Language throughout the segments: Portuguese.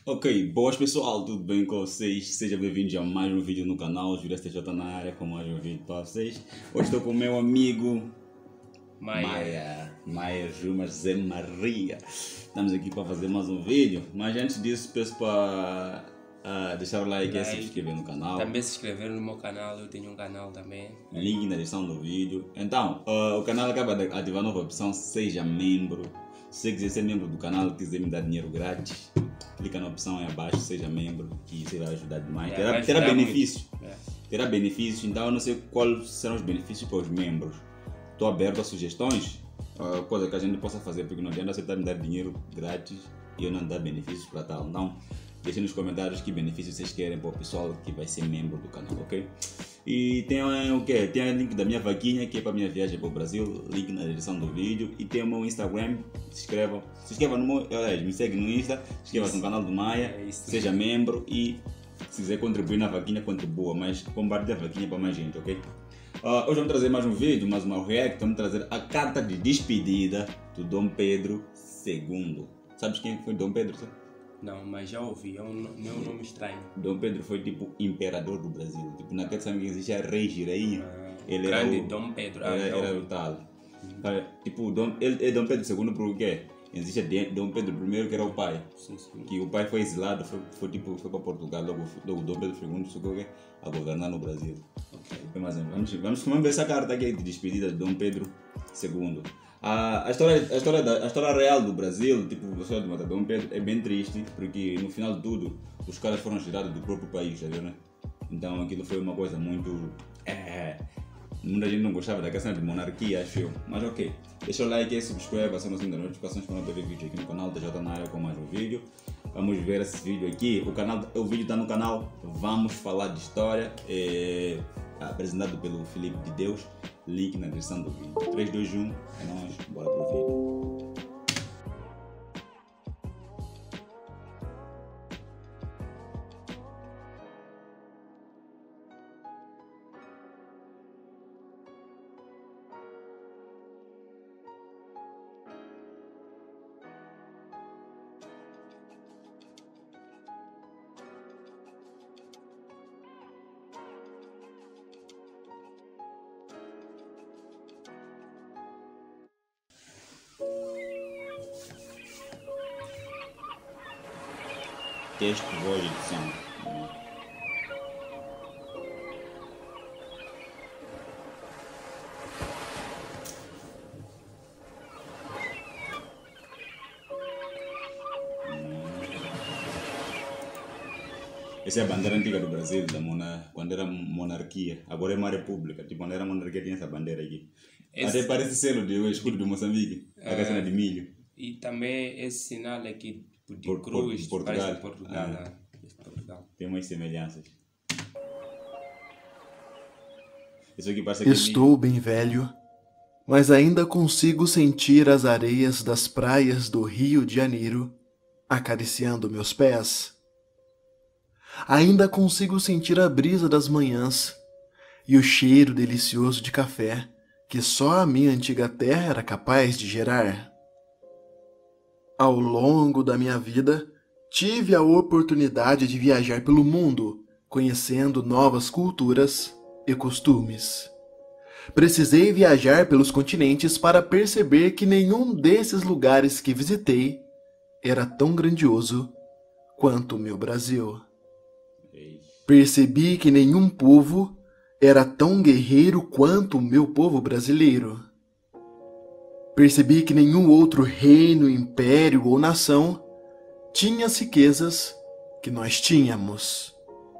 Ok, boas pessoal, tudo bem com vocês? Sejam bem-vindos a mais um vídeo no canal, Júlio STJ na área, com mais um vídeo para vocês. Hoje estou com o meu amigo Maia Juma Zé Maria. Estamos aqui para fazer mais um vídeo, mas antes disso peço para deixar o like e se inscrever no canal. Também se inscrever no meu canal, eu tenho um canal também. Link na descrição do vídeo. Então, o canal acaba de ativar a nova opção, seja membro. Se você quiser ser membro do canal, quiser me dar dinheiro grátis, clica na opção aí abaixo, seja membro, que você vai ajudar demais. Terá benefícios. Terá benefícios, então eu não sei quais serão os benefícios para os membros. Estou aberto a sugestões, coisa que a gente possa fazer, porque não adianta você me dar dinheiro grátis e eu não dar benefícios para tal. Então, deixem nos comentários que benefícios vocês querem para o pessoal que vai ser membro do canal, ok? E tem o quê? Tem o link da minha vaquinha, que é para a minha viagem para o Brasil, link na descrição do vídeo. E tem o meu Instagram, se inscreva no meu, me segue no Insta, se inscreva no canal do Maia, seja membro e se quiser contribuir na vaquinha, contribua, mas compartilhe a vaquinha para mais gente, ok? Hoje vamos trazer mais um vídeo, mais uma react, vamos trazer a carta de despedida do Dom Pedro II. Sabes quem foi Dom Pedro? Não, mas já ouvi, é um nome estranho. Dom Pedro foi tipo imperador do Brasil. Tipo, naquele tempo que existia rei e rainha. Ele grande era o Dom Pedro. era o tal. Tipo, ele é Dom Pedro II por quê? Existe Dom Pedro I que era o pai. Sim. Que o pai foi exilado, foi para Portugal, logo Dom Pedro II ficou a governar no Brasil. Okay. Mas vamos ver essa carta aqui de despedida de Dom Pedro II. A história real do Brasil, tipo, a história de Dom Pedro é bem triste, porque no final de tudo, os caras foram tirados do próprio país, tá vendo, né? Então aquilo foi uma coisa muito... muita gente não gostava da questão de monarquia, acho eu. Mas ok, deixa o like e subscreve, aciona o sininho das notificações para não perder vídeo aqui no canal, TJ na área com mais um vídeo. Vamos ver esse vídeo aqui, o vídeo está no canal, vamos falar de história, apresentado pelo Felipe de Deus, link na descrição do vídeo. 3, 2, 1, é nóis, bora pro vídeo. Texto, voz, edição. Essa é a bandeira antiga do Brasil, quando era monarquia. Agora é uma república. Tipo, quando era monarquia tinha essa bandeira aqui. Até parece selo do escudo de Moçambique. A cena de milho. E também esse sinal aqui de cruz, Portugal. parece Portugal. Tem umas semelhanças. Isso aqui parece Estou bem velho, mas ainda consigo sentir as areias das praias do Rio de Janeiro acariciando meus pés. Ainda consigo sentir a brisa das manhãs e o cheiro delicioso de café que só a minha antiga terra era capaz de gerar. Ao longo da minha vida, tive a oportunidade de viajar pelo mundo, conhecendo novas culturas e costumes. Precisei viajar pelos continentes para perceber que nenhum desses lugares que visitei era tão grandioso quanto o meu Brasil. Percebi que nenhum povo era tão guerreiro quanto o meu povo brasileiro. Percebi que nenhum outro reino, império ou nação tinha as riquezas que nós tínhamos.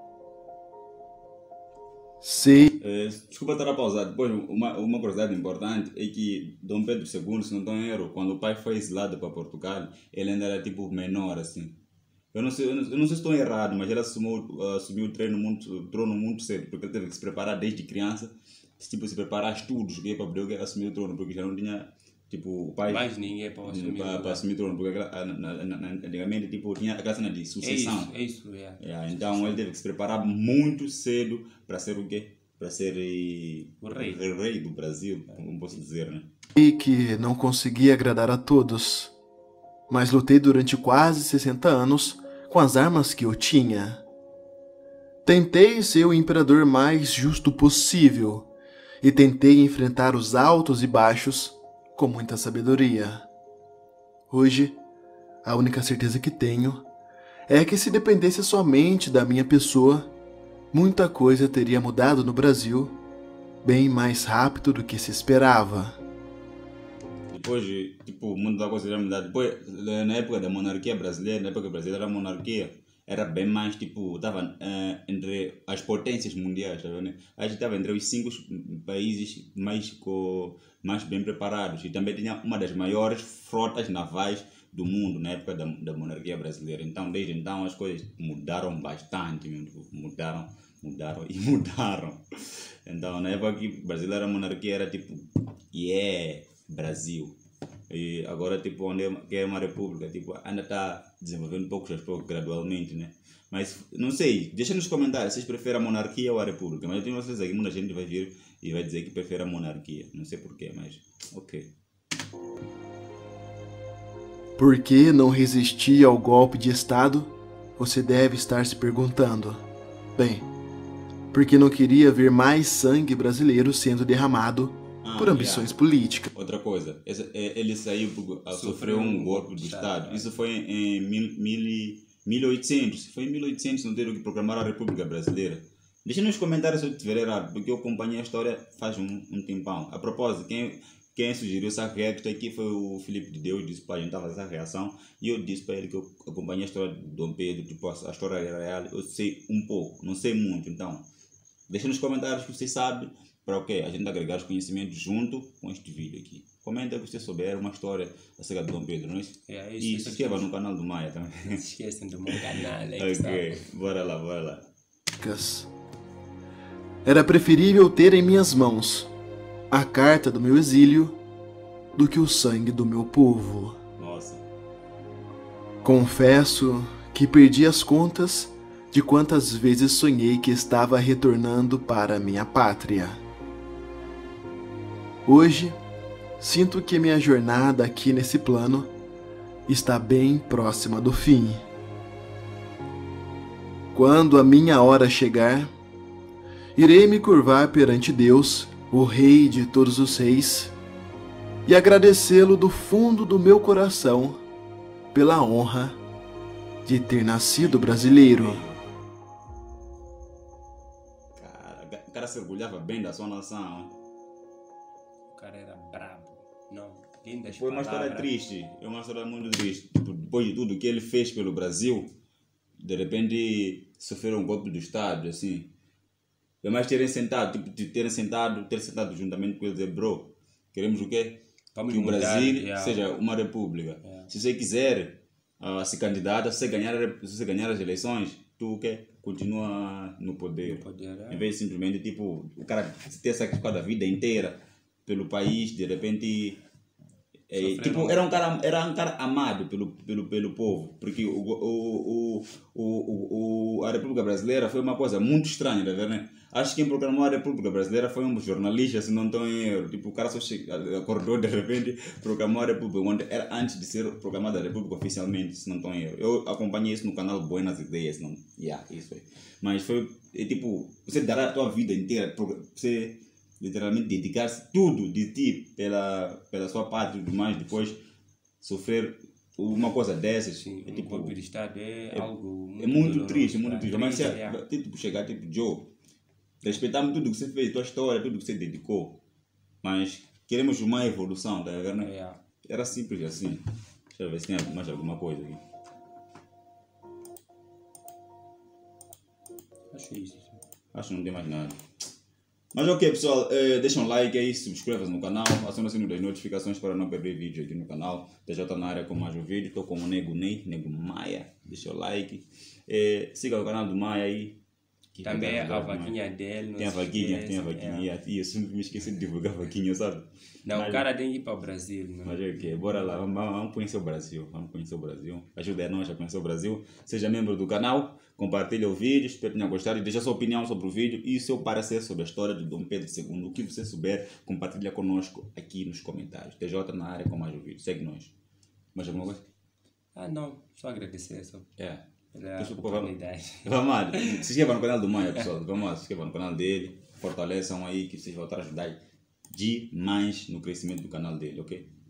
Desculpa estar a pausar. Depois, uma curiosidade importante é que Dom Pedro II, se não estou em erro, quando o pai foi exilado para Portugal, ele ainda era tipo menor, assim. Eu não sei se estou errado, mas ele assumiu o trono muito cedo, porque ele teve que se preparar desde criança, tipo, se preparar estudos, para poder assumir o trono, porque já não tinha, tipo, o pai... Mais ninguém para assumir o trono, porque antigamente, tipo, tinha aquela cena de sucessão. É isso. Então ele teve que se preparar muito cedo para ser o quê? Para ser o rei do Brasil, como posso dizer, né? E que não consegui agradar a todos, mas lutei durante quase 60 anos com as armas que eu tinha. Tentei ser o imperador mais justo possível e tentei enfrentar os altos e baixos com muita sabedoria. Hoje, a única certeza que tenho é que se dependesse somente da minha pessoa, muita coisa teria mudado no Brasil bem mais rápido do que se esperava. Depois, tipo, muita coisa já mudar. Depois, na época da monarquia brasileira, na época brasileira, a monarquia era bem mais, tipo, estava entre as potências mundiais, tá vendo? A gente estava entre os 5 países mais bem preparados e também tinha uma das maiores frotas navais do mundo na época da monarquia brasileira. Então, desde então, as coisas mudaram bastante, meu, tipo, mudaram. Então, na época que brasileira a monarquia era tipo, Brasil. E agora, tipo, que é uma república, tipo, ainda está desenvolvendo pouco gradualmente, né? Mas, não sei, deixa nos comentários se vocês preferem a monarquia ou a república. Mas eu tenho certeza que muita gente vai vir e vai dizer que prefere a monarquia. Não sei porquê, mas ok. Por que não resistir ao golpe de Estado? Você deve estar se perguntando. Bem, porque não queria ver mais sangue brasileiro sendo derramado por ambições políticas. Outra coisa, ele saiu porque sofreu um golpe do Estado. Isso foi em 1800. Foi em 1800 não teve que proclamar a República Brasileira. Deixa nos comentários se eu estiver errado, porque eu acompanhei a história faz um tempão. A propósito, quem sugeriu essa react aqui foi o Felipe de Deus, disse para a gente fazer essa reação. E eu disse para ele que eu acompanhei a história de Dom Pedro, tipo, a história era real. Eu sei um pouco, não sei muito, então deixa nos comentários que vocês sabem, para o quê? A gente agregar os conhecimentos junto com este vídeo aqui. Comenta que você souber uma história acerca de Dom Pedro, não é isso? E se inscreva no canal do Maia também. Não se esqueçam do meu canal. Ok, bora lá. Era preferível ter em minhas mãos a carta do meu exílio do que o sangue do meu povo. Nossa. Confesso que perdi as contas de quantas vezes sonhei que estava retornando para minha pátria. Hoje, sinto que minha jornada aqui nesse plano está bem próxima do fim. Quando a minha hora chegar, irei me curvar perante Deus, o Rei de todos os reis, e agradecê-lo do fundo do meu coração pela honra de ter nascido brasileiro. O cara se orgulhava bem da sua nação. O cara era brabo. Não, lindas Foi uma história palavras. triste, é uma história muito triste. Tipo, depois de tudo que ele fez pelo Brasil, de repente sofreram um golpe do Estado, assim. É mais ter sentado juntamente com ele e dizer, bro, queremos o quê? Vamos Que o mudar, Brasil seja uma república. Se você quiser se candidata, se você ganhar as eleições, tu o quê? Continua no poder. Em vez de simplesmente, tipo, o cara ter sacrificado a vida inteira pelo país, de repente... tipo, era um cara amado pelo povo, porque a República Brasileira foi uma coisa muito estranha, tá vendo, né? Acho que quem proclamou a República Brasileira foi um jornalista, se não estou em erro. Tipo, o cara só acordou de repente, proclamou a República, quando era antes de ser proclamada a República oficialmente, se não estou em erro. Eu acompanhei isso no canal Buenas Ideias, não? Isso aí. Mas foi, tipo, você dará a tua vida inteira, você literalmente dedicar-se tudo de ti pela sua pátria e tudo mais, depois sofrer uma coisa dessas. Sim, tipo, golpe de Estado é algo muito doloroso, triste, muito tá? triste. Mas tipo, chegar tipo, Joe, respeitamos tudo que você fez, tua história, tudo que você dedicou, mas queremos uma evolução, tá vendo? Era simples assim. Deixa eu ver se tem mais alguma coisa aqui. Acho isso. Acho que não tem mais nada. Mas ok, pessoal, deixa um like aí, subscreva-se no canal, aciona o sininho das notificações para não perder vídeo aqui no canal. TJ na área com mais um vídeo, estou com o Nego Ney, Nego Maia, deixa o like. Siga o canal do Maia aí. Também a vaquinha dele. Tem a vaquinha. E eu sempre me esqueci de divulgar a vaquinha, sabe? Não, o cara tem que ir para o Brasil. Não? Mas ok, bora lá, vamos conhecer o Brasil. Ajuda nós a conhecer o Brasil. Seja membro do canal, compartilhe o vídeo, espero que tenha gostado e deixe a sua opinião sobre o vídeo e seu parecer sobre a história de Dom Pedro II. O que você souber, compartilha conosco aqui nos comentários. TJ na área com mais um vídeo. Segue nós. Mais alguma coisa? Não, só agradecer. Só. pela Vamos, oportunidade. vamos lá, se inscrevam no canal do Maia, pessoal. Vamos lá, se inscrevam no canal dele. Fortaleçam aí que vocês vão estar ajudando demais no crescimento do canal dele, ok?